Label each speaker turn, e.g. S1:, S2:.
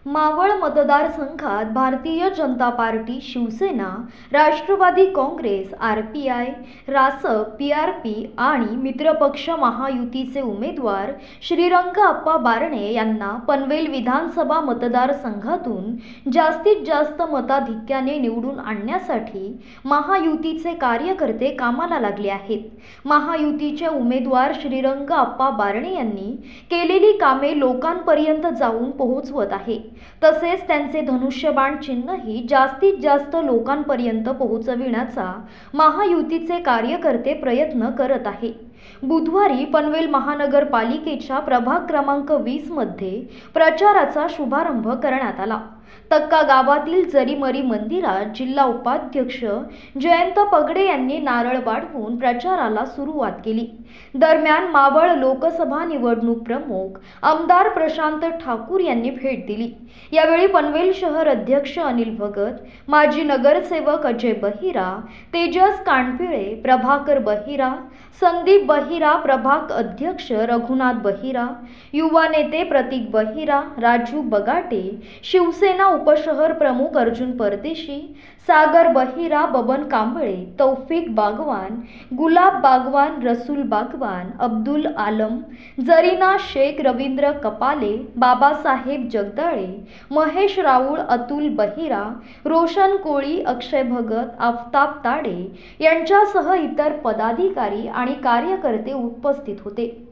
S1: मावळ मतदारसंघात Bharatiya Janata party, Shivsena, Rashtravadi Congress, RPI, Rasap, PRP आणि मित्रपक्ष महायुतीचे उमेदवार श्रीरंग अप्पा बारणे यांना पनवेल विधानसभा मतदारसंघातून जास्तीत जास्त मताधिक्याने निवडून आणण्यासाठी महायुतीचे कार्यकर्ते कामाला लागले आहेत। महायुतीचे उमेदवार श्रीरंग अप्पा बारणे यांनी केलेली कामे लोकांपर्यंत जाऊन पोहोचवत आहे। तसेच त्यांचे धनुष्यबाण चिन्हही जास्तीत जास्त लोकांपर्यंत पोहोचविण्याचा महायुतीचे कार्यकर्ते प्रयत्न करत आहे। बुधवारी पनवेल महानगरपालिकेच्या प्रभाग क्रमांक 20 मध्ये प्रचाराचा शुभारंभ करण्यात आला। तक्का गावातील जरीमरी मंदिरात जिल्हा उपाध्यक्ष जयंत पगडे यांनी नारळ वाढवून प्रचाराला सुरुवात केली। दरम्यान मावळ लोकसभा निवडणूक प्रमुख आमदार प्रशांत ठाकूर यांनी भेट दिली। यावेळी पनवेल शहर अध्यक्ष अनिल भगत, माजी नगरसेवक अजय बहिरा, तेजस कांडपिळे, प्रभाकर बहिरा, संदीप बहिरा, प्रभाग अध्यक्ष रघुनाथ बहिरा, युवा नेते प्रतीक बहिरा, राजू बगाटे, शिवसेना उपशहर प्रमुख अर्जुन परदेशी, सागर बहिरा, बबन कांबळे, तौफिक बागवान, गुलाब बागवान, रसूल बागवान, अब्दुल आलम, जरीना शेख, रवींद्र कपाले, बाबासाहेब जगदाळे, महेश राऊळ, अतुल बहिरा, रोशन कोळी, अक्षय भगत, आफताब ताडे यांच्यासह इतर पदाधिकारी आणि कार्यकर्ते उपस्थित होते।